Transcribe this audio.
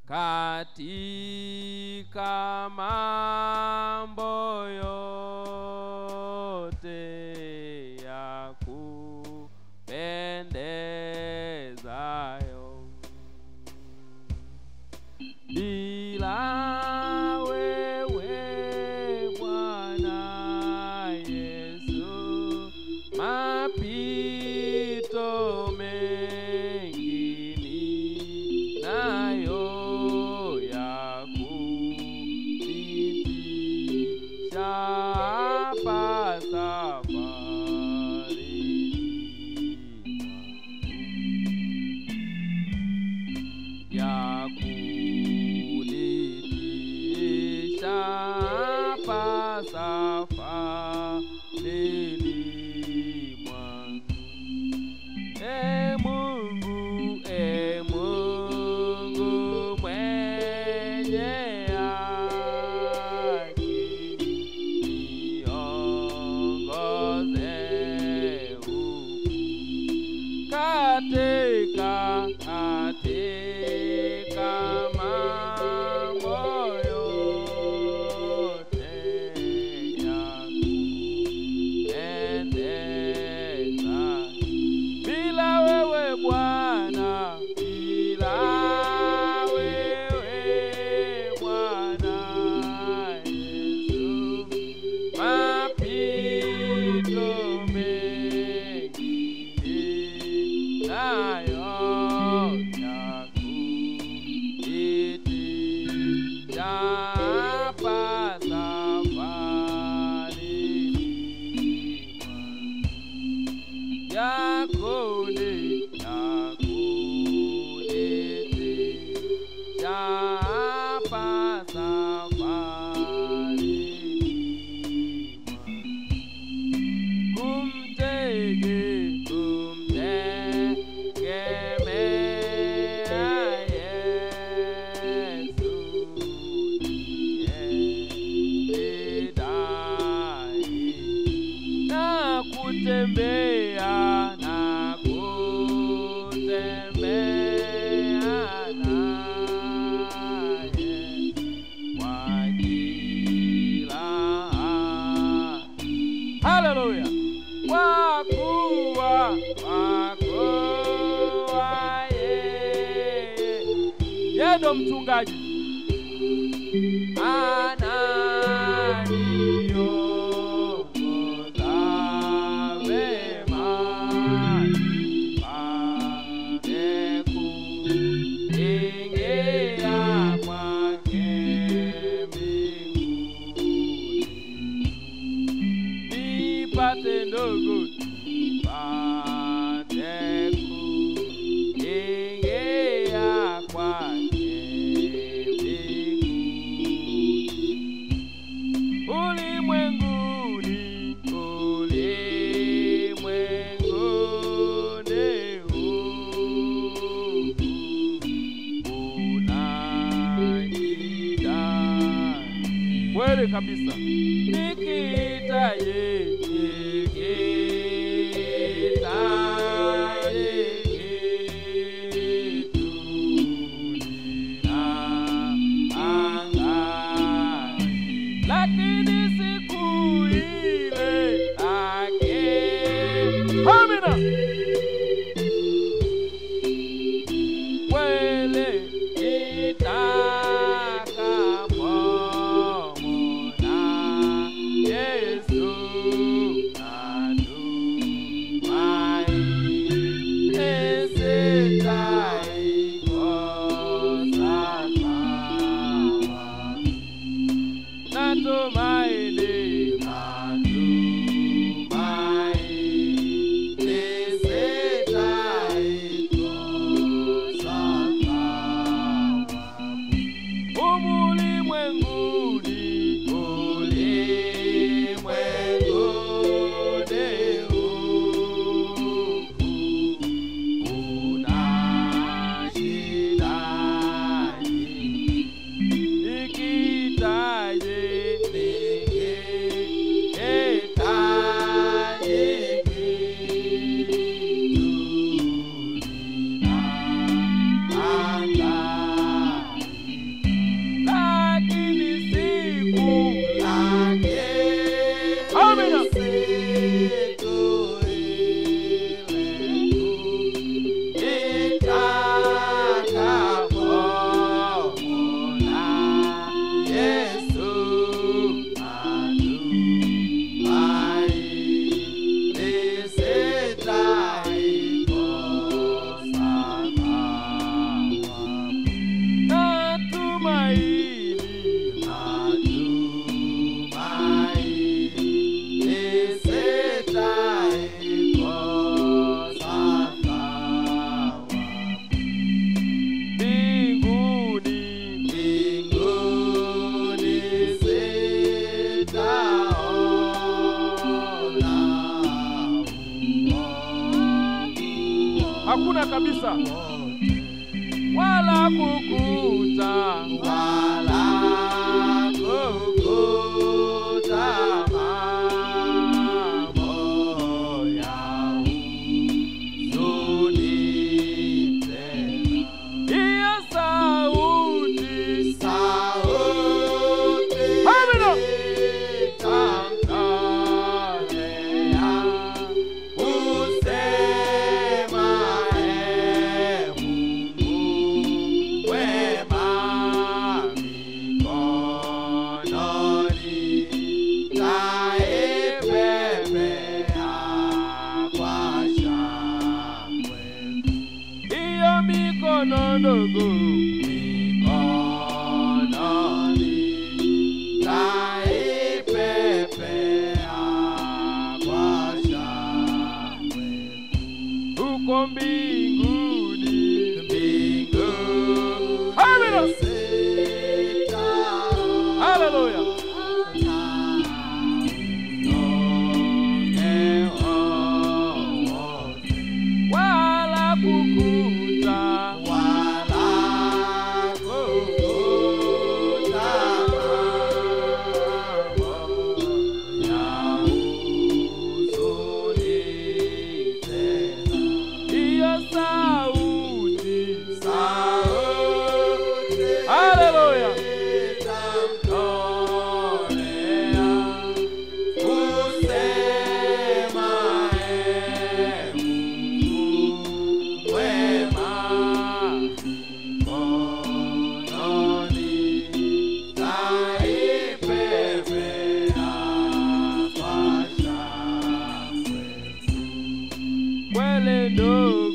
katika mambo yote ya kupendezayo. Bila wewe Bwana Yesu, mapito mengi nayo ya kupitisha hapa safarini ya kunitisha hapa safarini mwangu. Mungu mwenye haki, niongoze huku katika mambo yote ya kupendeza. Bila wewe Bwana, bila wewe Bwana Yesu, mapito mengi nayo ya kupitisha hapa safarini yako kunitisha hapa safarini kumtegemea Yesu ndiye dai na kutembea naye kwa kila hali. Haleluya! Kwa kuwa yeye ndo mchungaji ananiongoza vema nipate kuingia kwake mbinguni. Nipate ndugu, nipate kuingia kwake ulimwenguni unajidai kweli kabisa. Nikita lakini siku ile amina kweli itakapomwona Yesu natumaini sitaikosa natumaini sitaikosa wala kukuta mambo ya huzuni tena. Hiyo sauti Waaminio tamtolea husema, Mungu wema mikononi taipepea kwa shangwe. Hiyo mikono ndogo mikononi taipepea kwa shangwe. Uko mbinguni, Waaminio. Hallelujah. Wala kukuta mambo ya huzuni tena. Hiyo sauti Hallelujah tamtolea husema, Mungu wema mikononi taipepea kwa shangwe. Kweli ndo